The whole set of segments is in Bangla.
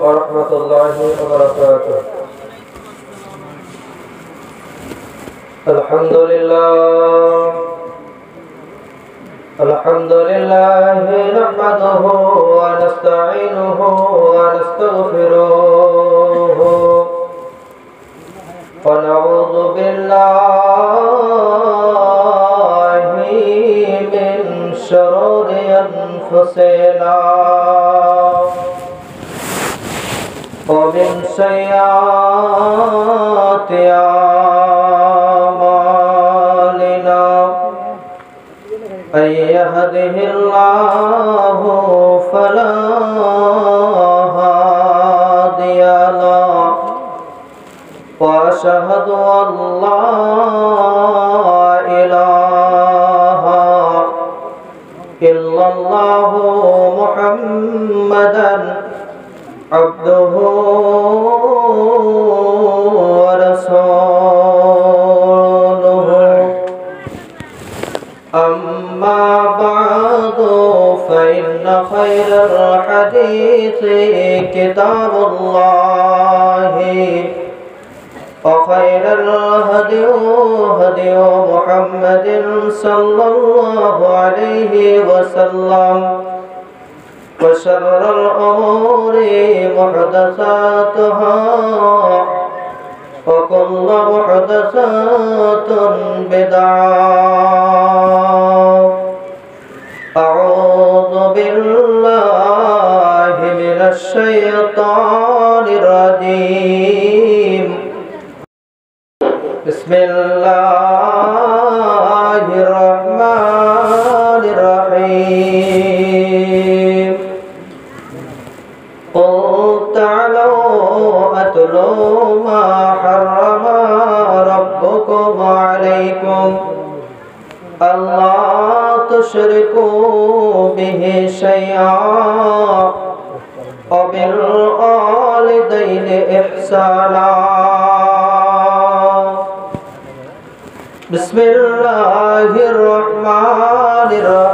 ورحمة الله وبركاته. الحمد لله نحمده ونستعينه ونستغفره ونعوذ بالله من شرور أنفسنا ومن سيئات أعمالنا من يهده الله فلا هادي له وأشهد أن لا إله إلا الله محمدا عبده ورسوله أما بعد فإن خير الحديث كتاب الله وخير الهدي هدي محمد صلى الله عليه وسلم وشر الأمور محدثاتها وكل محدثات بدعة. أعوذ بالله من الشيطان الرجيم. بسم الله الرحمن الرحيم. قل تعالوا أتلوا ما حرم ربكم عليكم ألا تشركوا به شيئا وبالوالدين إحسانا. بسم الله الرحمن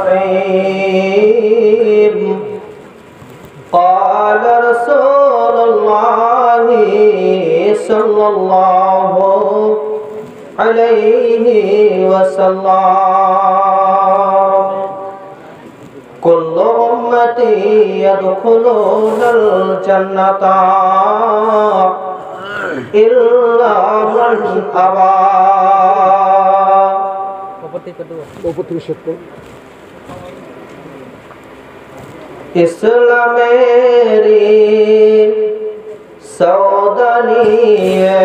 الرحيم. قال رسول الله صلى الله عليه وسلم كل أمتي يدخلون الجنة إلا من أبى. ইসলামেরি সৌদানিয়ে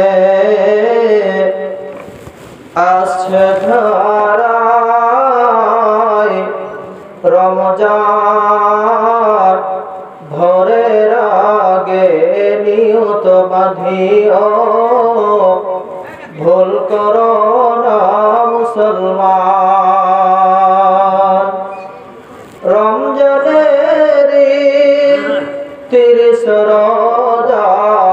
আসছে ধারায় রমজান ভোরের আগে নিয়ত বাঁধিও ভুল করো না মুসলমান। রমজানের 30 রোজা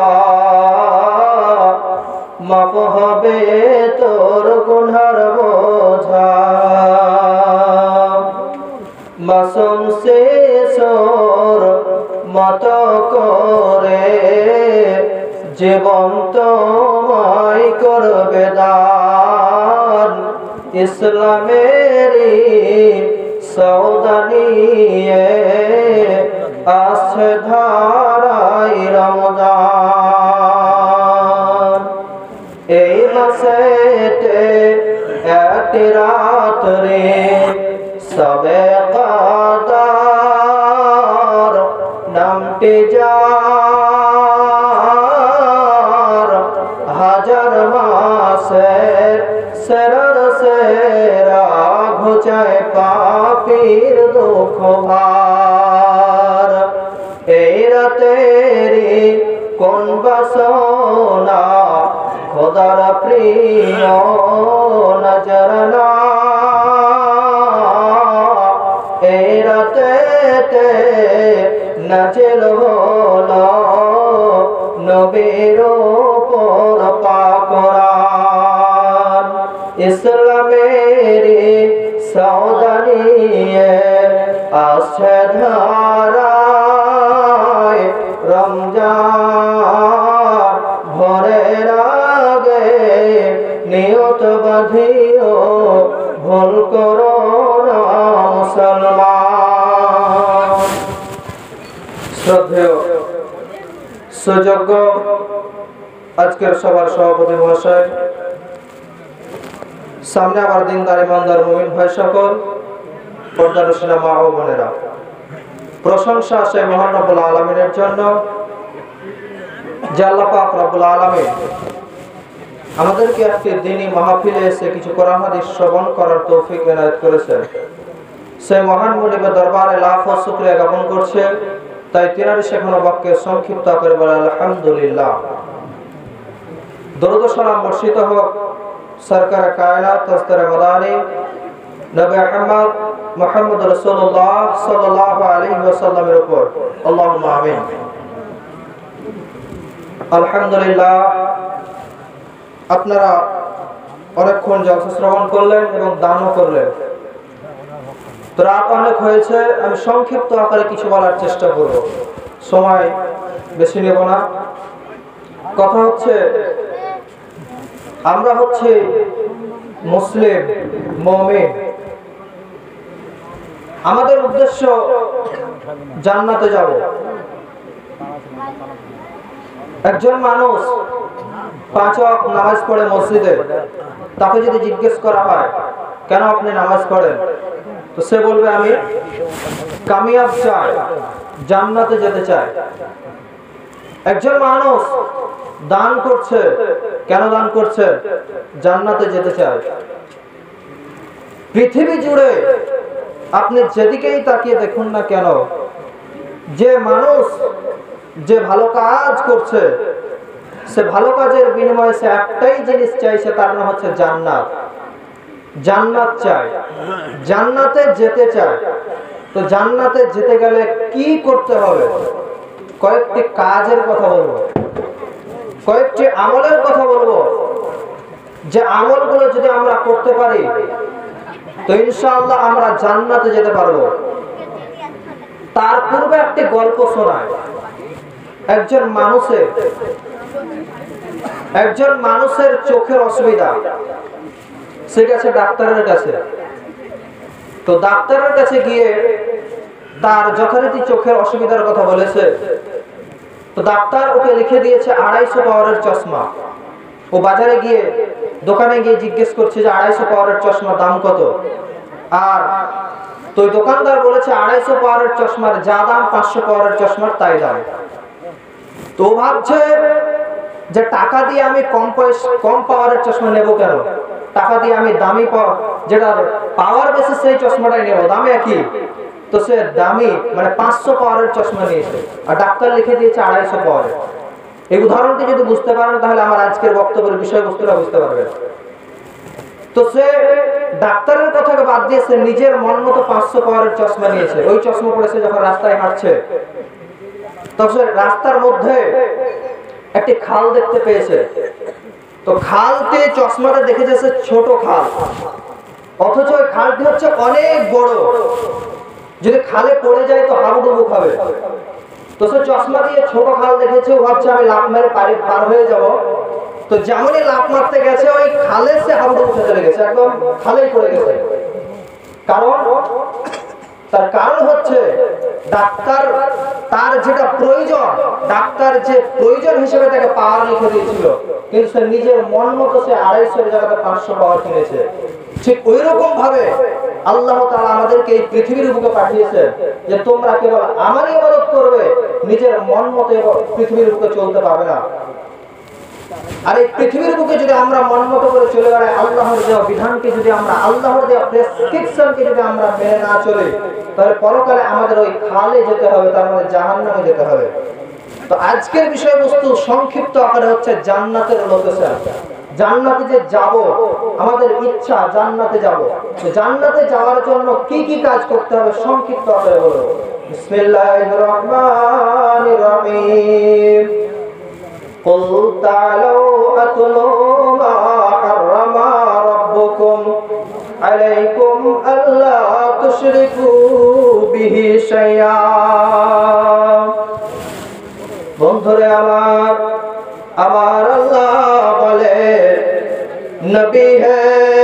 মাফ হবে তোর গুনার বোঝা। মাসুম শিশুর মতো করে জীবন তোমায় করবে দান। ইসলামেরই সৌদানিয়ে আসছে ধারায় রমজান। এই মাসেতে একটি রাত্রে সবে কদর নামটি যার হাজার মাসের সেরার সেরা ঘুচায় পাপীর দুঃখ ভার। এই রাতেরি কোন বাসনা খোদার প্রিয় নজরনা। এই রাতেতে নাজিল হলো নবীর উপর পাক কোরআন। ইসলামেরি সৌদানিয়ে আসছে ধারায় রমজান। যার ভোরের আগে নিয়ত বাঁধিও ভুল করো না মুসলমান। শ্রদ্ধেয় সুযোগ্য আজকের সবার সভাপতি মহাশয়, সামনে আমার দিনদার ইমানদার মুমিন ভাই সকল, পর্দার রশিদা মা ও বোনেরা, প্রশংসা সেই মহান রব্বুল আলামিনের জন্য যে আল্লাহ পাক রব্বুল আলামিন আমাদেরকে আজকে দিনী মাহফিলে এসে কিছু কোরআন হাদিস শ্রবণ করার তৌফিক এনায়েত করেছেন। সেই মহান মুনিবের দরবারে লাখো শুকরিয়া জ্ঞাপন করছে। তাই তিনার শেখানো বাক্যে সংক্ষিপ্ত করে বলে আলহামদুলিল্লাহ। দরুদ ও সালাম বর্ষিত হোক সরকার কায়নাত তাজদারে মাদানী নবী আহমদ মুহাম্মদ রাসূলুল্লাহ সাল্লাল্লাহু আলাইহি ওয়াসাল্লামের উপর, আল্লাহুম্মা আমিন। আলহামদুলিল্লাহ, আপনারা অনেকক্ষণ জলসা শ্রবণ করলেন এবং দানও করলেন। তো রাত অনেক হয়েছে, আমি সংক্ষিপ্ত আকারে কিছু বলার চেষ্টা করব, সময় বেশি নেব না। কথা হচ্ছে, আমরা হচ্ছে মুসলিম মুমিন, আমাদের উদ্দেশ্য জান্নাতে যাব। একজন মানুষ 5 ওয়াক্ত নামাজ পড়ে মসজিদে, তাকে যদি জিজ্ঞেস করা হয় কেন আপনি নামাজ পড়েন, তো সে বলবে আমি কামিয়াব চাই, জান্নাতে যেতে চাই। একজন মানুষ দান করছে, কেন দান করছে? জান্নাতে যেতে চায়। পৃথিবী জুড়ে আপনি যেদিকেই তাকিয়ে দেখুন না কেন, যে মানুষ যে ভালো কাজ করছে, সে ভালো কাজের বিনিময়ে সে একটাই জিনিস চাইছে, তার নাম হচ্ছে জান্নাত। জান্নাত চায়, জান্নাতে যেতে চায়। তো জান্নাতে যেতে গেলে কি করতে হবে? কয়েকটি কাজের কথা বলবো, কয়েকটি আমলের কথা বলবো, যে আমলগুলো যদি আমরা করতে পারি তো ইনশাআল্লাহ আমরা জান্নাতে যেতে পারবো। তার পূর্বে একটি গল্প শোনায়। একজন মানুষের চোখের অসুবিধা, সে গেছে ডাক্তারের কাছে। তো ডাক্তারের কাছে গিয়ে তার যথারীতি চোখের অসুবিধার কথা বলেছে। তো ডাক্তার ওকে লিখে দিয়েছে 250 পাওয়ারের চশমা। ও বাজারে গিয়ে দোকানে গিয়ে জিজ্ঞেস করছে যে 250 পাওয়ারের চশমার দাম কত? আর তো দোকানদার বলেছে 250 পাওয়ারের চশমার যা দাম 500 পাওয়ারের চশমার তাই দাম। তো ভাবছে যে টাকা দিয়ে আমি কম পাওয়ারের চশমা নেব কেন, টাকা দিয়ে আমি দামি যেটা পাওয়ার বেশি সেই চশমাটাই নেব, দামে একই। তো সে দামি মানে 500 পাওয়ারের চশমা নিয়েছে, আর ডাক্তার লিখে দিয়েছে 250 পাওয়ারের। এই উদাহরণটি যদি বুঝতে পারেন তাহলে আমার আজকের বক্তব্যের বিষয়বস্তুটা বুঝতে পারবেন। তো সে ডাক্তারের কথাকে বাদ দিয়ে সে নিজের মন মতো 500 পাওয়ারের চশমা নিয়েছে। ওই চশমা পড়েছে যখন রাস্তায় হাঁটছে, তখন রাস্তার মধ্যে একটি খাল দেখতে পেয়েছে। তো খালতে চশমাটা দেখেছে সে ছোট খাল, অথচ ওই খালটি হচ্ছে অনেক বড়। যদি খালে পড়ে যায় তো হাবুডুবু খাবে। তো সে চশমা দিয়ে ছোট খাল দেখেছে, ও ভাবছে আমি লাফ মেরে পার হয়ে যাব। তো যেমনই লাফ মারতে গেছে ওই খালে সে হাবুডুবু খেতে লেগেছে, একদম খালেই পড়ে গেছে। তার কারণ হচ্ছে ডাক্তার তার যেটা প্রয়োজন, ডাক্তার যে প্রয়োজন হিসেবে তাকে পাওয়ার লিখে দিয়েছিল, কিন্তু সে নিজের মন মতো সে 250 জায়গাতে 500 পাওয়ার কিনেছে। ঠিক ওই রকম ভাবে আল্লাহ তাআলা আমাদেরকে এই পৃথিবীর বুকে পাঠিয়েছেন যে তোমরা কেবল আমারই ইবাদত করবে, নিজের মন মতো পৃথিবীর বুকে চলতে পারবে না। আর এই পৃথিবীর বুকে যদি আমরা মন মতো করে চলে বেড়াই, আল্লাহর দেওয়া বিধানকে যদি আমরা, আল্লাহর দেওয়া প্রেসক্রিপশনকে যদি আমরা মেনে না চলি, তাহলে পরকালে আমাদের ওই খালে যেতে হবে, তার মানে জাহান্নামে যেতে হবে। তো আজকের বিষয়বস্তু সংক্ষিপ্ত আকারে হচ্ছে জান্নাতের লোকেশন। জান্নাতে যে যাব, আমাদের ইচ্ছা জান্নাতে যাব। তো জান্নাতে যাওয়ার জন্য কি কি কাজ করতে হবে সংক্ষিপ্ত আকারে বলবো। বিসমিল্লাহির রহমানির রহিম। قل تعالوا أتلوا ما حرم ربكم عليكم ألا تشركوا به شيئا। বন্ধুরে আমার আল্লাহ বলে, নবী হে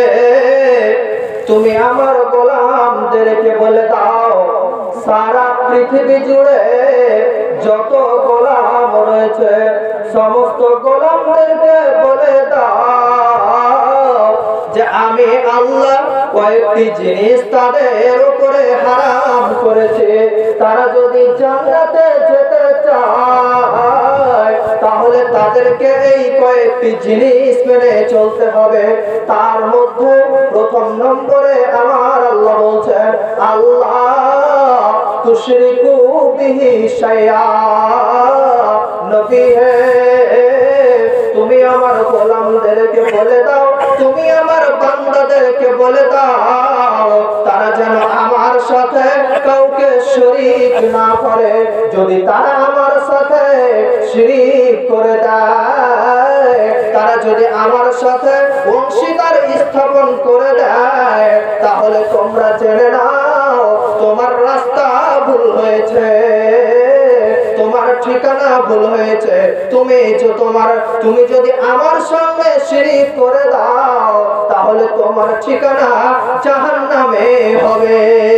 তুমি আমার গোলামদেরকে বলে দাও, সারা পৃথিবী জুড়ে যত গোলাম রয়েছে সমস্ত গোলামদেরকে বলে দাও যে আমি আল্লাহ কয়েকটি জিনিস তাদের উপরে হারাম করেছে। তারা যদি জান্নাতে যেতে চায় তাহলে তাদেরকে এই কয়েকটি জিনিস মেনে চলতে হবে। তার মধ্যে প্রথম নম্বরে আমার আল্লাহ বলছেন, আল্লাহ তুশরিকু বিহি শাইআ। নবী হে তুমি আমার গোলামদেরকে বলে দাও, তুমি আমার বান্দাদেরকে বলে দাও তারা যেন আমার সাথে কাউকে শরীক না করে। যদি তারা আমার সাথে শিরিক করে দেয়, তারা যদি আমার সাথে অংশীদার স্থাপন করে দেয়, তাহলে তোমরা জেনে নাও তোমার রাস্তা ভুল হয়েছে, তোমার ঠিকানা ভুল হয়েছে। তুমি যদি আমার সঙ্গে শিরিক করে দাও তাহলে তোমার ঠিকানা জাহান্নামে হবে।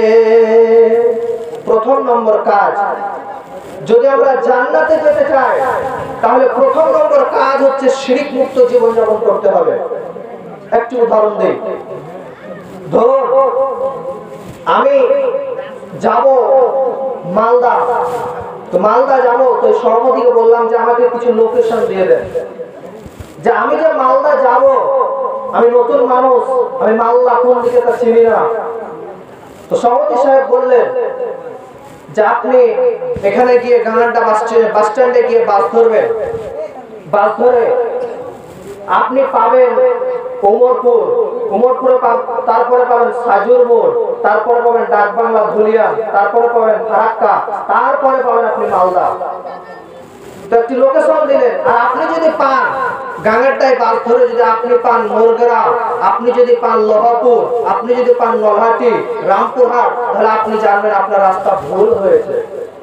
প্রথম নম্বর কাজ, যদি আমরা জান্নাতে যেতে চাই তাহলে প্রথম নম্বর কাজ হচ্ছে শিরিক মুক্ত জীবন যাপন করতে হবে। একটি উদাহরণ দেই। ধরুন আমি যাব মালদা, তো মালদা যাবো, তো সভাপতিকে বললাম যে আমাকে কিছু লোকেশন দিয়ে দেন, যে আমি যে মালদা যাব, আমি নতুন মানুষ, আমি মালদা কোন দিকে তা চিনি না। তো সভাপতি সাহেব বললেন যে আপনি এখানে গিয়ে গানারটা বাস স্ট্যান্ডে গিয়ে বাস ধরবেন, বাস ধরে আপনি পাবেন উমরপুরে তারপরে পাবেন সাজুর মোড়, তারপরে পাবেন ডাকবাংলা ধুলিয়ান, তারপরে পাবেন ফারাক্কা, তারপরে পাবেন আপনি মালদা। তো একটি লোকেশন দিলেন। আর আপনি যদি পান গাঙ্গেরটাই বাস ধরে, যদি আপনি পান মোরগ্রাম, আপনি যদি পান লোহাপুর, আপনি যদি পান নলহাটি, রামপুরহাট, তাহলে আপনি জানবেন আপনার রাস্তা ভুল হয়েছে,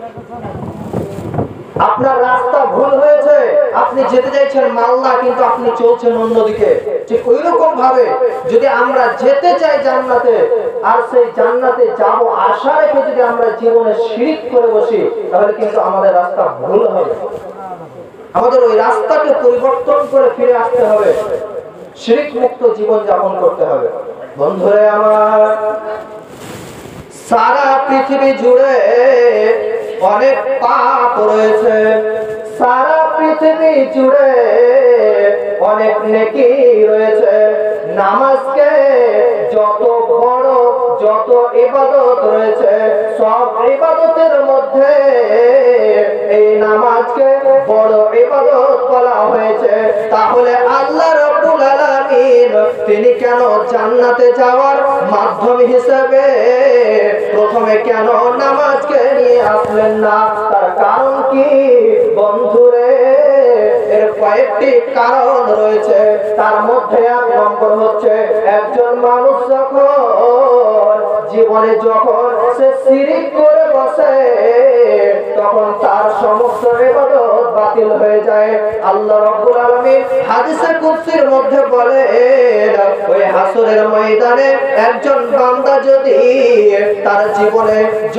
আপনার রাস্তা ভুল হয়েছে। আপনি যেতে চাইছেন মালদা কিন্তু আপনি চলছেন অন্যদিকে। ঠিক ওই রকম ভাবে যদি আমরা যেতে চাই জান্নাতে, আর সেই জান্নাতে যাব আশা রেখে যদি আমরা জীবনে শিরিক করে বসি, তাহলে কিন্তু আমাদের রাস্তা ভুল হবে। আমাদের ওই রাস্তাকে পরিবর্তন করে ফিরে আসতে হবে, শিরিক মুক্ত জীবন যাপন করতে হবে। বন্ধুরে আমার, সারা পৃথিবী জুড়ে অনেক পাপ রয়েছে, সারা পৃথিবী জুড়ে অনেক নেকি রয়েছে। নামাজকে যত বড় যত ইবাদত রয়েছে, সব ইবাদতের মধ্যে এই নামাজকে বড় ইবাদত বলা হয়েছে। তাহলে আল্লাহ রাব্বুল আলামিন তিনি কেন জান্নাতে যাওয়ার মাধ্যম হিসেবে প্রথমে কেন নামাজকে নিয়ে আসলেন না? তার কারণ কি বন্ধুরে? এর কয়েকটি কারণ রয়েছে। তার মধ্যে এক নম্বর হচ্ছে, একজন মানুষ জীবনে যখন সে শিরিক করে বসে তখন তার সমস্ত ইবাদত বাতিল হয়ে যায়। আল্লাহ রাব্বুল আলামিন হাদিসে কুদসির মধ্যে বলেন, ওই হাসরের ময়দানে একজন বান্দা যদি তার জীবনে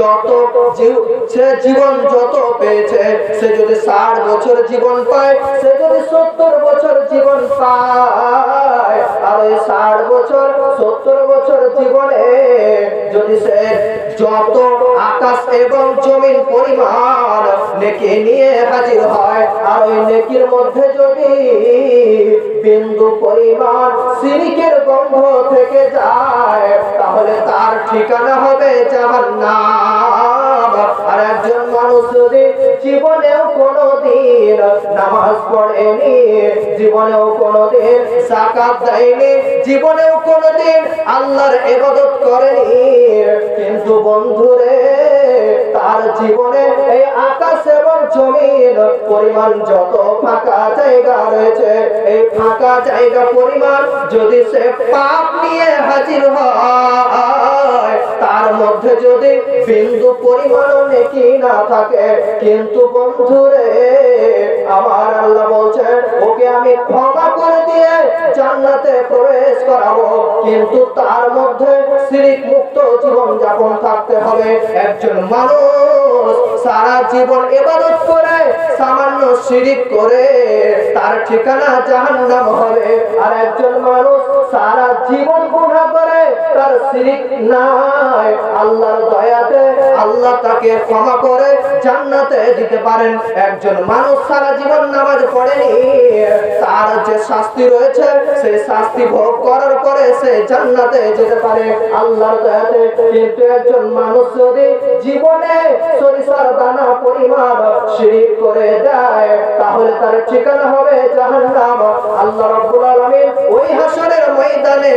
জীবন যত পেয়েছে, সে যদি 60 বছর জীবন পায়, সে যদি 70 বছর জীবন পায়, আর ওই 60 বছর 70 বছর জীবনে যদি সে যত আকাশ এবং জমিন পরিমাণ নেকি নিয়ে হাজির হয়, আর ওই নেকির মধ্যে যদি বিন্দু পরিমাণ শিরকের গন্ধ থেকে যায়, তাহলে তার ঠিকানা হবে জাহান্নাম। আর একজন মানুষ যদি জীবনেও কোনোদিন নামাজ পড়েনি, জীবনেও কোনোদিন যাকাত দেয়নি, জীবনেও কোনোদিন আল্লাহর ইবাদত করেনি, কিন্তু বন্ধুরে তার জীবনে এই আকাশ এবং জমিন পরিমাণ যত ফাঁকা জায়গা রয়েছে, এই ফাঁকা জায়গা পরিমাণ যদি সে পাপ নিয়ে হাজির হয়, তার মধ্যে যদি বিন্দু পরিমাণও নেকি না থাকে, কিন্তু বন্ধুরে আমার আল্লাহ বলছেন ওকে আমি ক্ষমা করে দিয়ে জান্নাতে প্রবেশ করাবো, কিন্তু তার মধ্যে শিরক মুক্ত জীবন যাপন থাকতে হবে। একজন মানুষ সারা জীবন ইবাদত করে সামান্য শিরক করে তার ঠিকানা জাহান্নাম হবে, আর একজন মানুষ সারা জীবন গুনাহ করে তার শিরক নাই, আল্লাহর দয়াতে আল্লাহ তাকে ক্ষমা করে জান্নাতে দিতে পারেন। একজন মানুষ সারা জীবন নামাজ পড়েনি, তার যে শাস্তি রয়েছে সেই শাস্তি ভোগ করার পরে সে জান্নাতে যেতে পারে আল্লাহর দয়াতে। কিন্তু একজন মানুষ যদি জীবনে সরিষার দানা পরিমাণ শিরক করে দেয়, তাহলে তার ঠিকানা হবে জাহান্নাম। আল্লাহ রাব্বুল আলামিন ওই হাসরের ময়দানে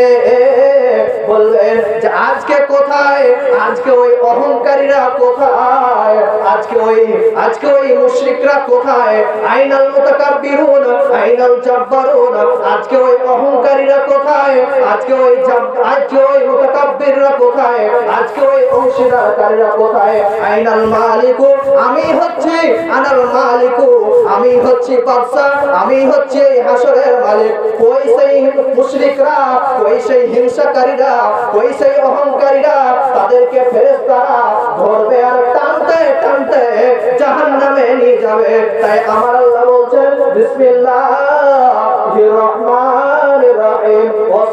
বলবেন যে আজকে কোথায়, আজকে ওই অহংকারীরা কোথায়, আজকে ওই মুশরিকরা কোথায়, আইনাল মুতাকাব্বিরুন আইনাল জাব্বারুন, আজকে ওই অহংকারীরা কোথায়, আজকে ওই মুতাকাব্বিররা কোথায়, আজকে ওই অংশীদারকারীরা কোথায়, আইনাল মালিকু, আমি হচ্ছি আনাল মালিকু, আমি হচ্ছি বাদশা, আমি হচ্ছি এই হাসরের মালিক। কই সেই মুশরিকরা, কই সেই হিংসাকারীরা, কই সেই অহংকারীরা, তাদেরকে ফেরেশতারা ধরবে আর টানতে টানতে জাহান্নামে নিয়ে যাবে। তাই আমার আল্লাহ বলছেন বিসমিল্লাহির রহমানির রহিম,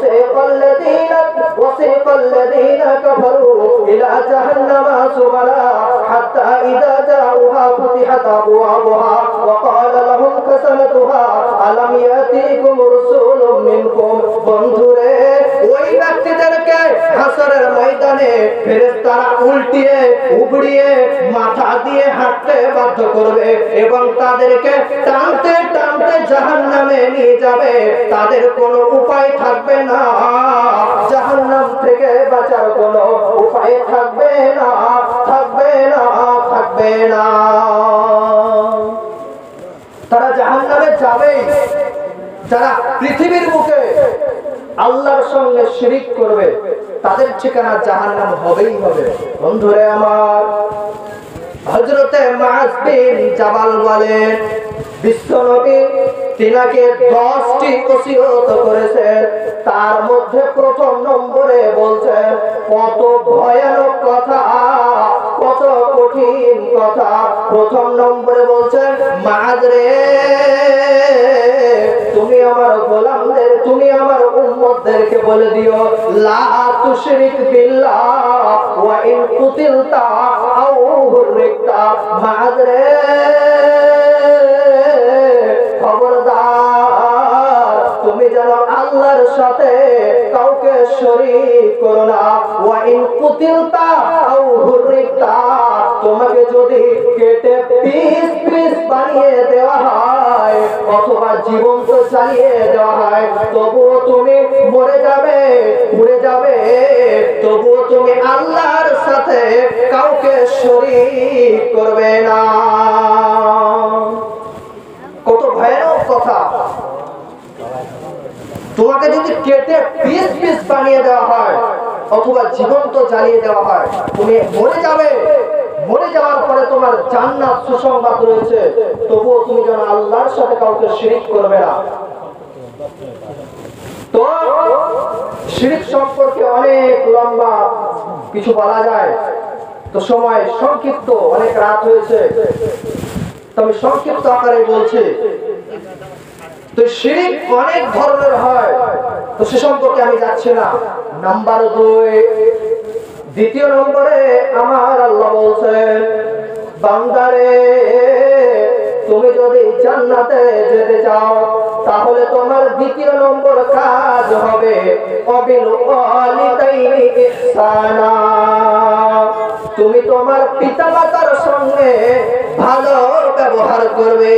ওয়াসিকাল্লাযীনা কাফারু ইলা জাহান্নামা সুবালা হাত্তা ইযা জাউহা ফুতিহাত আবওয়াবুহা ওয়া ক্বালা লাহুম খাসানাতুহা আলাম ইয়াতিকুম রাসূলুম মিনকুম। বন্ধুরে ওই ব্যক্তিদেরকে হাসরের ময়দানে ফেরেশতারা উল্টিয়ে উবড়িয়ে মাথা দিয়ে হাঁটতে বাধ্য করবে এবং তাদেরকে টানতে টানতে জাহান্নামে নিয়ে যাবে। তাদের কোনো উপায় থাকবে না, জাহান্নাম থেকে বাঁচার কোনো উপায় থাকবে না, থাকবে না, থাকবে না। তারা জাহান্নামে যাবেই। যারা পৃথিবীর মুখে আল্লাহর সঙ্গে শিরিক করবে তাদের ঠিকানা জাহান্নাম হবেই হবে। বন্ধুরে আমার, হযরতে মুআয বিন জাবাল বলেন বিশ্বনবী তিনাকে 10টি ওসিয়ত করেছেন, তার মধ্যে প্রথম নম্বরে বলছেন কত ভয়ানক কথা, কত কঠিন কথা। প্রথম নম্বরে বলছেন মুআয রে, তুমি আমার গোলামদের, তুমি আমার উম্মতদেরকে বলে দিও লা তুশরিক বিল্লাহ ওয়া ইন কুতিলতা আও হুররিকতা। মুআয রে খবরদার, তুমি যেন আল্লাহর সাথে কাউকে শরীক করো না। ওয়া ইন কুতিলতা আও হুররিকতা, তোমাকে যদি কেটে পিস পিস বানিয়ে দেওয়া হয় অথবা জীবন্ত জ্বালিয়ে দেওয়া হয়, তবুও তুমি মরে যাবে, পুড়ে যাবে, তবুও তুমি আল্লাহর সাথে কাউকে শরীক করবে না। কত ভয়ানক কথা! তোমাকে যদি কেটে পিস পিস বানিয়ে দেওয়া হয় অথবা জীবন্ত জ্বালিয়ে দেওয়া হয়, তুমি মরে যাবে, মরে যাওয়ার পরে তোমার জান্নাত সুসংবাদ রয়েছে, তবুও তুমি যেন আল্লাহর সাথে কাউকে শিরিক করবে না। তো শিরিক সম্পর্কে অনেক লম্বা কিছু বলা যায়, তো সময় সংক্ষিপ্ত, অনেক রাত হয়েছে, তবে সংক্ষিপ্ত আকারে বলছি। তো শিরিক অনেক ধরনের হয়, তো সে সম্পর্কে আমি যাচ্ছি না। নাম্বার 2, দ্বিতীয় নম্বরে আমার আল্লাহ বলছেন বান্দারে তুমি যদি জান্নাতে যেতে চাও তাহলে তোমার দ্বিতীয় নম্বর কাজ হবে অবিল ওয়ালিদাইনি ইহসানা, তুমি তোমার পিতামাতার সঙ্গে ভালো ব্যবহার করবে।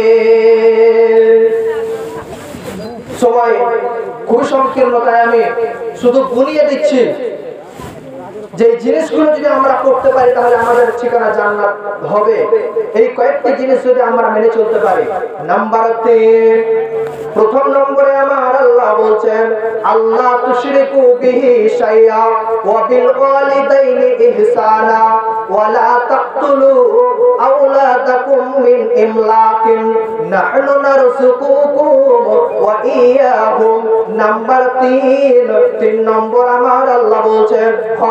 সময় খুব সংকীর্ণ, তাই আমি শুধু গুনিয়ে দিচ্ছি যে জিনিসগুলো যদি আমরা করতে পারি তাহলে আমাদের ঠিকানা জান্নাত হবে। এই কয়েকটি জিনিস যদি আমরা মেনে চলতে পারি। নাম্বার 3, প্রথম নম্বরে আমার আল্লাহ বলছেন আল্লাহ তুশরিকু বিহি শাইআ ওয়া বিল ওয়ালিদাইনি ইহসানা ওয়া লা তাকতুলু আওলাদাকুম মিন ইমলাকিন নাহনু নারযুকুকুম ওয়া ইয়াহুম। নাম্বার 3 নম্বর আমার আল্লাহ বলছেন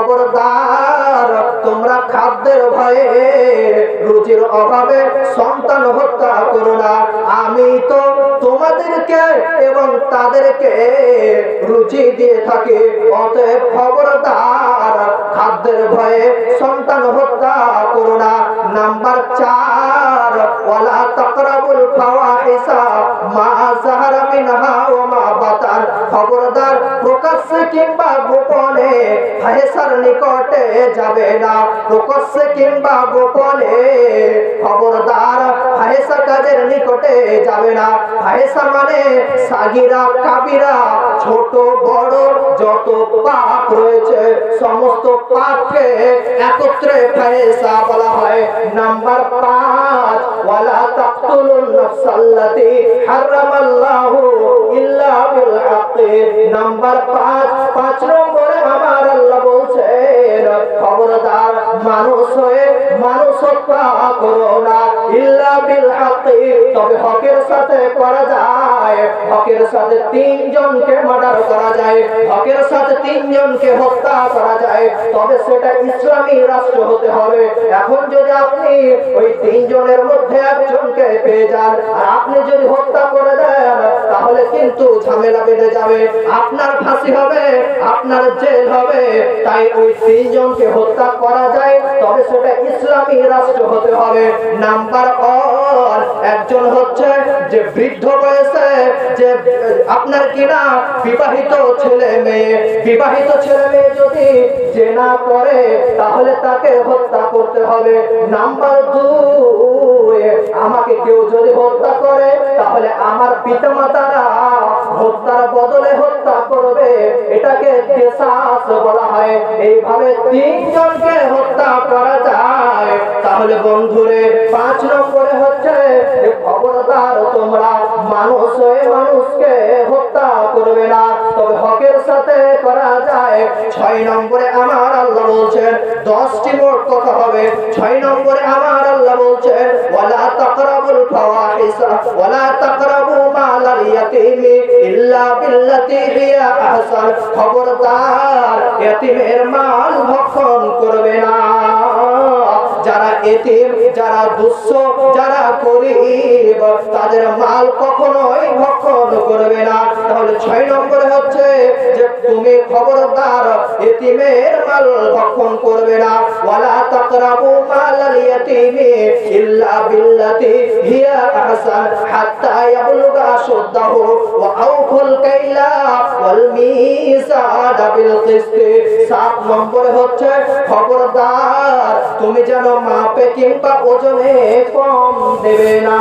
খবরদার তোমরা খাদ্যের ভয়ে রুজির অভাবে সন্তান হত্যা করো না, আমি তো তোমাদেরকে এবং তাদেরকে রুজি দিয়ে থাকি, অতএব খবরদার খাদ্যের ভয়ে সন্তান হত্যা করো না। নাম্বার 4 ওয়ালা তাকরাবুল ফাওয়াহিশা মা যাহারা মিনহা ওয়া মা বাতান। খবরদার প্রকাশ্যে কিংবা গোপনে ফাহিশার নিকটে যাবে না, প্রকাশ্যে কিংবা গোপনে খবরদার ফাহিশা কাজের নিকটে যাবে না। ফাহিশা মানে সাগীরা কাবীরা, ছোট বড় যত পাপ রয়েছে সমস্ত পাপকে একত্রে ফাহিশা বলা হয়। নাম্বার 5 ওয়ালা তাকতুলুন নাফসাল্লাতী হারামাল্লাহু ইল্লা বিল হাক্কি। নাম্বার 5 নম্বরে আমার আল্লাহ বলছেন খবরদার মানুষ হয়ে মানুষ হত্যা করো না, ইল্লা বিল হাক্কি, তবে হকের সাথে করা যায়। হকের সাথে 3 জনকে মার্ডার করা যায়, হকের সাথে 3 জনকে হত্যা করা যায়, তবে সেটা ইসলামী রাষ্ট্র হতে হবে। এখন যদি আপনি ওই 3 জনের মধ্যে একজনকে পেয়ে যান আর আপনি যদি হত্যা করে দেন তাহলে কিন্তু ঝামেলা বেঁধে যাবে, আপনার ফাঁসি হবে, আপনার জেল হবে। তাই ওই 3 জনকে হত্যা করা যায়, তবে সেটা ইসলামী রাষ্ট্র হতে হবে। নাম্বার 1 একজন হচ্ছে যে বৃদ্ধ বয়সে যে আপনার কিনা বিবাহিত ছেলে মেয়ে, বিবাহিত ছেলে মেয়ে যদি জেনা করে তাহলে তাকে হত্যা করতে হবে। নাম্বার 2 আমাকে কেউ যদি হত্যা করে তাহলে আমার পিতামাতারা হত্যার বদলে হত্যা করবে, এটাকে কিসাস বলা হয়। এইভাবে 3 জনকে হত্যা করা যায়। তাহলে বন্ধুরে 5 নম্বরে হচ্ছে খবরদার তোমরা মানুষ হয়ে মানুষকে হত্যা করবে না, তবে হকের সাথে করা যায়। 6 নম্বরে আমার আল্লাহ বলছেন 10টি মোট কথা হবে। 6 নম্বরে আমার আল্লাহ বলছেন ওয়ালা তাকরাবুল ফাওয়াহিশা ওয়ালা তাকরাবু মালাল ইয়াতীমি ইল্লা বিল্লাতী হিয়া আহসান। খবরদার ইয়াতীমের মাল ভক্ষণ করবে না। যারা এতিম, যারা দুঃস্থ, যারা গরীব তাদের মাল কখনোই ভক্ষণ করবে না। তাহলে 6 নম্বরে হচ্ছে যে তুমি খবরদার এতিমের মাল ভক্ষণ করবে না। ওয়ালা তাকরাবু মালাল ইয়াতীমি ইল্লা বিল্লাতী হিয়া আহসান হাত্তা ইয়াবলুগা আশুদ্দাহু ওয়া আউফুল কাইলা ওয়াল মিযানা বিল কিসত। 7 নম্বরে হচ্ছে খবরদার তুমি যেন মাপে কিংবা ওজনে কম দেবে না।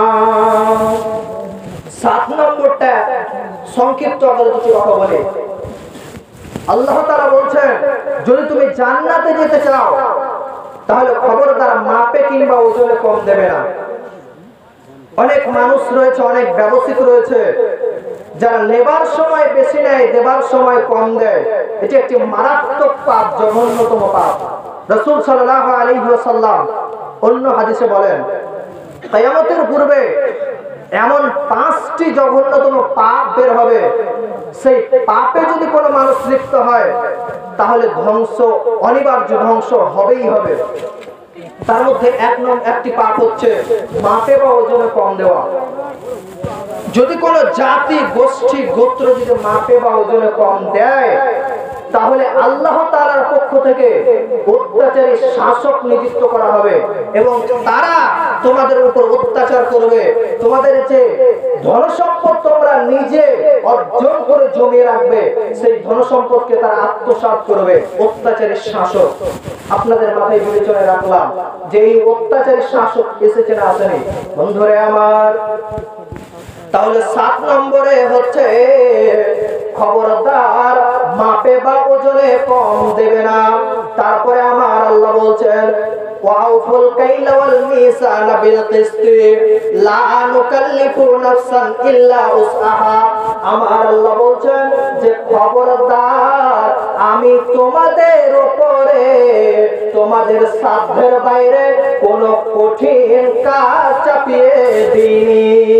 7 নম্বরটা সংক্ষিপ্ত আকারে কিছু কথা বলে আল্লাহ তাআলা বলছেন যদি তুমি জান্নাতে যেতে চাও তাহলে খবরদার মাপে কিংবা ওজনে কম দেবে না। অনেক মানুষ রয়েছে, অনেক ব্যবসায়িক রয়েছে যারা নেবার সময় বেশি নেয়, দেবার সময় কম দেয়। এটি একটি মারাত্মক পাপ, জঘন্যতম পাপ। রাসূল সাল্লাল্লাহু আলাইহি ওয়াসাল্লাম অন্য হাদিসে বলেন কিয়ামতের পূর্বে এমন 5টি জঘন্যতম পাপ বের হবে, সেই পাপে যদি কোনো মানুষ লিপ্ত হয় তাহলে ধ্বংস, অনিবার্য ধ্বংস হবেই হবে। তার মধ্যে একটি পাপ হচ্ছে মাপে বা ওজনে কম দেওয়া। যদি কোনো জাতি, গোষ্ঠী, গোত্র যদি মাপে বা ওজনে কম দেয় তাহলে আল্লাহ তাআলার পক্ষ থেকে অত্যাচারী শাসক নিযুক্ত করা হবে এবং তারা তোমাদের উপর অত্যাচার করবে। তোমাদের যে ধনসম্পদ তোমরা নিজে অর্জন করে জমিয়ে রাখবে সেই ধনসম্পদকে তারা আত্মসাৎ করবে। অত্যাচারী শাসক, আপনাদের মাথায় বিবেচনা রাখলাম যে এই অত্যাচারী শাসক এসেছে না আসেনি বন্ধুরে আমার। তাহলে 7 নম্বরে হচ্ছে খবরদার মাপে বা ওজনে কম দেবে না। তারপরে আমার আল্লাহ বলছেন ওয়াউফুল কাইলা ওয়াল মিসানা বিল কিসতি লা নুকাল্লিফু নাফসান ইল্লা উসআহা। আমার আল্লাহ বলছেন যে খবরদার আমি তোমাদের উপরে তোমাদের সাধ্যের বাইরে কোনো কঠিন কাজ চাপিয়ে দিইনি।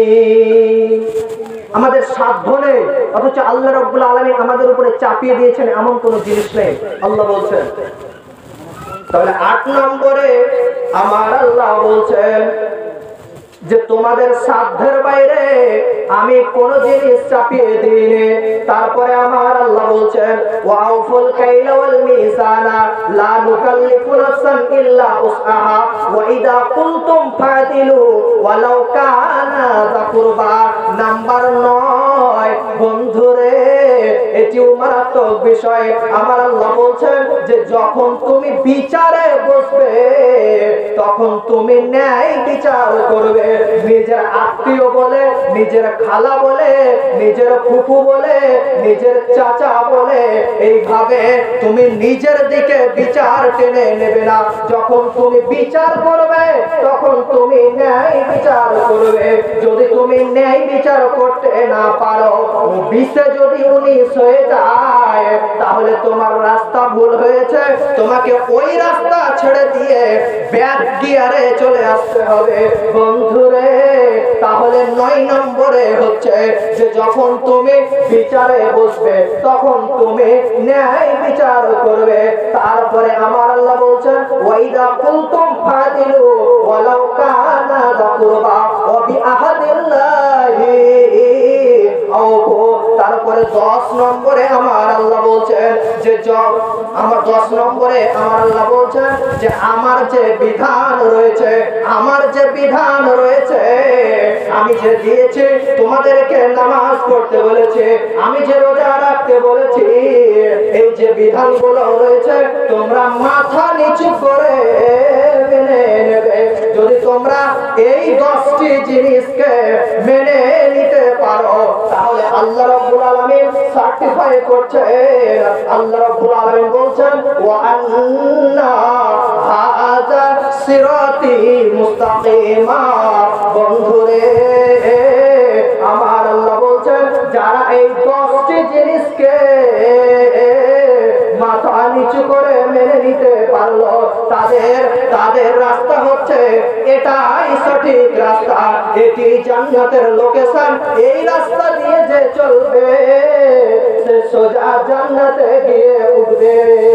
আমাদের সাধ্য নেই, অথচ আল্লাহ রাব্বুল আলামিন আমাদের উপরে চাপিয়ে দিয়েছেন এমন কোনো জিনিস নেই। আল্লাহ বলছেন। তাহলে 8 নম্বরে আমার আল্লাহ বলছেন যে তোমাদের সাধ্যের বাইরে আমি কোন জিনিস চাপিয়ে দিইনি। তারপরে আমার আল্লাহ বলছেন ওয়াউফুল কাইলা ওয়াল মিজানা লা নুকাল্লিফু নাফসান ইল্লা উসআহা ওয়া ইযা কুলতুম ফাদিলু ওয়ালাউ কানা যা কুরবা। নাম্বার 9, বন্ধুরে এটিও মারাত্মক বিষয়। আমার আল্লাহ বলছেন যে যখন তুমি বিচারে বসবে তখন তুমি ন্যায় বিচার করবে। নিজের আত্মীয় বলে, নিজের খালা বলে, নিজের ফুফু বলে, নিজের চাচা বলে এইভাবে তুমি নিজের দিকে বিচার টেনে নেবে না। যখন তুমি বিচার করবে তখন তুমি ন্যায় বিচার করবে। যদি তুমি ন্যায় বিচার করতে না পারো, 20 যদি 19 হয়ে যায়, তাহলে তোমার রাস্তা ভুল হয়েছে। তোমাকে ওই রাস্তা ছেড়ে দিয়ে ব্যাক গিয়ারে চলে আসতে হবে বন্ধুরে। তাহলে 9 নম্বরে হচ্ছে যে যখন তুমি বিচারে বসবে তখন তুমি ন্যায় বিচার করবে। তারপরে আমার আল্লাহ বলছেন ওয়াইদা কুলতুম ফাদিলু ওয়ালাউ কানা যা কুরবা ওয়া বিআহাদিল্লাহি আওফু। তারপরে 10 নম্বরে আমার আল্লাহ বলছেন যে আমার 10 নম্বরে আমার আল্লাহ বলছেন যে আমার যে বিধান রয়েছে, আমার যে বিধান রয়েছে, আমি যে দিয়েছি তোমাদেরকে নামাজ পড়তে বলেছি, আমি যে রোজা রাখতে বলেছি, এই যে বিধানগুলো রয়েছে তোমরা মাথা নিচু করে মেনে নেবে। যদি তোমরা এই 10টি জিনিসকে মেনে নিতে পারো তাহলে আল্লাহ রাব্বুল আলামিন সার্টিফাই করছেন। আল্লাহ রাব্বুল আলামিন বলছেন ওয়া আন্না হাযা সিরাতি মুস্তাকিমা। বন্ধুরে আমার আল্লাহ বলছেন যারা এই 10টি জিনিসকে মাথা নিচু করে মেনে নিতে পারলো তাদের রাস্তা হচ্ছে এটাই সঠিক রাস্তা, এটি জান্নাতের লোকেশন। এই রাস্তা দিয়ে যে চলবে সে সোজা জান্নাতে গিয়ে উঠবে।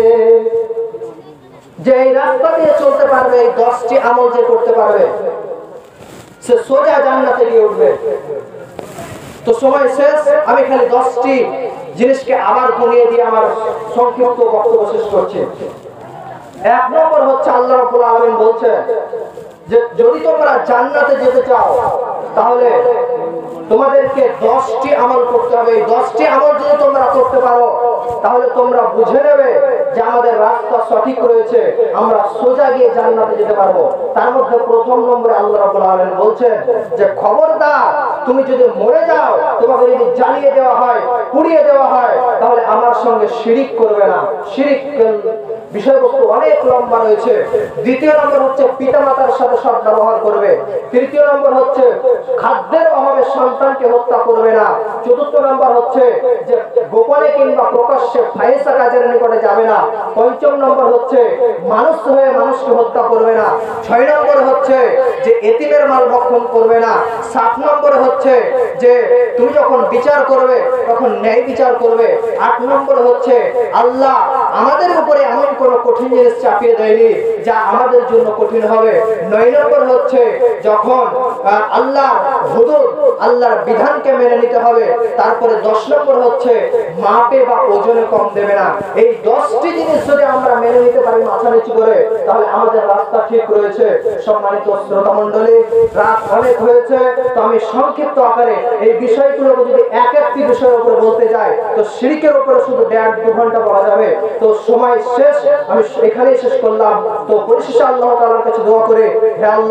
যে এই রাস্তা দিয়ে চলতে পারবে, এই 10টি আমল যে করতে পারবে সে সোজা জান্নাতে গিয়ে উঠবে। তো সময় শেষ, আমি খালি 10টি জিনিসকে আবার গুনিয়ে দিয়ে আমার সংক্ষিপ্ত বক্তব্য শেষ করছি। 1 নম্বর হচ্ছে আল্লাহ রাব্বুল আলামিন বলছেন যে যদি তোমরা জান্নাতে যেতে চাও তাহলে তোমাদেরকে 10টি আমল করতে হবে। এই 10টি আমল যদি তোমরা করতে পারো তাহলে তোমরা বুঝে নেবে যে আমাদের রাস্তা সঠিক রয়েছে, আমরা সোজা গিয়ে জান্নাতে যেতে পারবো। তার মধ্যে 1 নম্বরে আল্লাহ রাব্বুল আলামিন বলছেন যে খবরদার তুমি যদি মরে যাও, তোমাকে যদি জ্বালিয়ে দেওয়া হয়, পুড়িয়ে দেওয়া হয়, তাহলে আমার সঙ্গে শিরিক করবে না। শিরিক বিষয়বস্তু অনেক লম্বা রয়েছে। 2 নম্বর হচ্ছে পিতামাতার সাথে সদ্ব্যবহার করবে। 3 নম্বর হচ্ছে খাদ্যের অভাবে সন্তানকে হত্যা করবে না। 4 নম্বর হচ্ছে যে গোপনে কিংবা প্রকাশ্যে ফাহিশা কাজের নিকটে যাবে না। 5 নম্বর হচ্ছে মানুষ হয়ে মানুষকে হত্যা করবে না। 6 নম্বর হচ্ছে যে এতিমের মাল ভক্ষণ করবে না। 7 নম্বর হচ্ছে যে তুমি যখন বিচার করবে তখন ন্যায় বিচার করবে। 8 নম্বর হচ্ছে আল্লাহ আমাদের উপরে এমন কোনো কঠিন জিনিস চাপিয়ে দেয়নি যা আমাদের জন্য কঠিন হবে। 9 নম্বর হচ্ছে যখন আল্লাহর হুদুদ, আল্লাহর বিধানকে মেনে নিতে হবে। তারপরে 10 নম্বর হচ্ছে মাপে বা ওজনে কম দেবে না। এই 10টি জিনিস যদি আমরা মেনে নিতে পারি মাথা নিচু করে, তাহলে আমাদের রাস্তা ঠিক রয়েছে। সম্মানিত শ্রোতা মণ্ডলী, রাত অনেক হয়েছে, তো আমি সংক্ষিপ্ত আকারে এই বিষয়গুলো যদি একটি বিষয়ের উপর বলতে যাই তো শিরকের উপরে শুধু 1.5-2 ঘন্টা বলা যাবে। তো সময় শেষ, আমি এখানেই শেষ করলাম। তো পরিশেষে আল্লাহ তাআলার কাছে দোয়া করে, হে আল্লাহ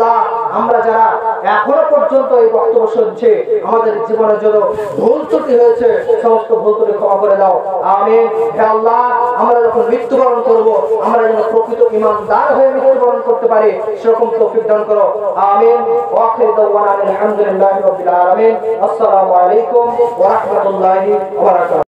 আমরা যারা এখনো পর্যন্ত এই বক্তব্য শুনছি আমাদের জীবনে যত ভুল ত্রুটি হয়েছে সমস্ত ভুল ত্রুটি ক্ষমা করে দাও আমিন হে আল্লাহ আমরা যখন মৃত্যুবরণ করব আমরা যেন প্রকৃত ঈমানদার হয়ে মৃত্যুবরণ করতে পারি সেরকম তৌফিক দান করো আমিন ওয়া আখিরু দাওয়ানা আলহামদুলিল্লাহি রাব্বিল আলামিন আসসালামু আলাইকুম ওয়া রাহমাতুল্লাহি ওয়া বারাকাতুহু